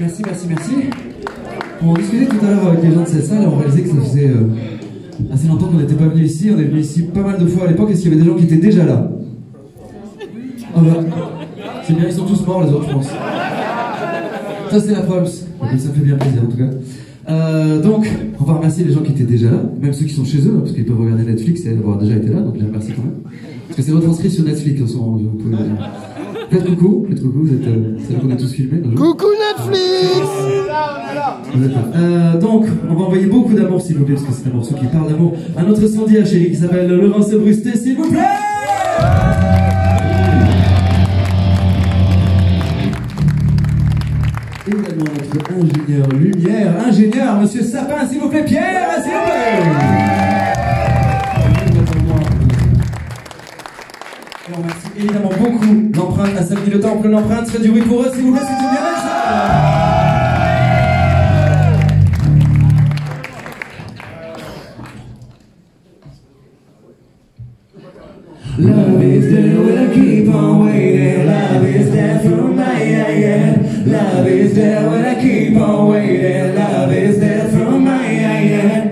Merci, merci, merci. On discutait tout à l'heure avec les gens de cette salle et on réalisait que ça faisait assez longtemps qu'on n'était pas venu ici. On est venu ici pas mal de fois à l'époque. Est-ce qu'il y avait des gens qui étaient déjà là? Ah bah, c'est bien, ils sont tous morts les autres, je pense. Ça c'est la Fols. Ça me fait bien plaisir en tout cas. Donc, on va remercier les gens qui étaient déjà là, même ceux qui sont chez eux, parce qu'ils peuvent regarder Netflix et avoir déjà été là, donc je les remercie quand même. Parce que c'est retranscrit sur Netflix en ce moment, vous pouvez... Faites coucou, vous êtes... c'est là qu'on est tous filmés. Coucou Netflix. Donc, on va envoyer beaucoup d'amour s'il vous plaît, parce que c'est un morceau qui parle d'amour, à notre Sandia chérie qui s'appelle Laurence Brustet, s'il vous plaît. Également notre ingénieur lumière, monsieur Sapin, s'il vous plaît, Pierre, s'il vous plaît. Et on remercie évidemment beaucoup l'empreinte à samedi le temple, l'empreinte fait du bruit pour eux, s'il vous plaît, c'est une bien belle salle. Love is there when I keep on waiting. Love is there from my end. Love is there when I keep on waiting. Love is there from my end.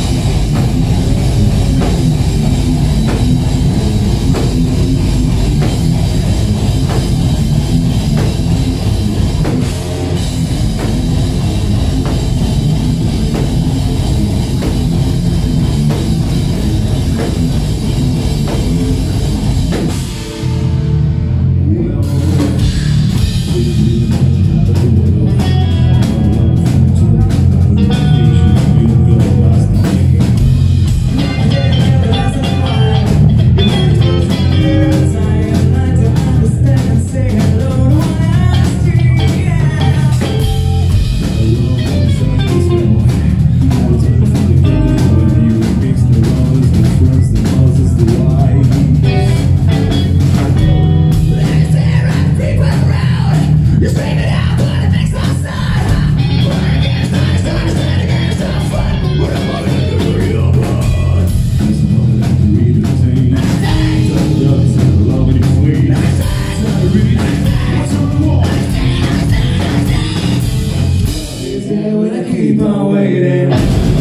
Keep on waiting.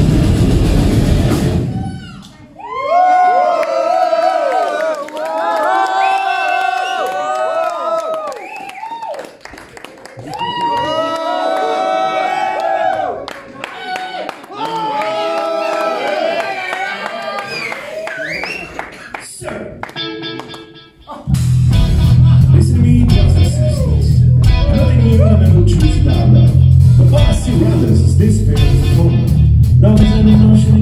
Listen to me, brothers and sisters. Nothing new than a truth about love. But see brothers, this fair is a form. Love is an emotion.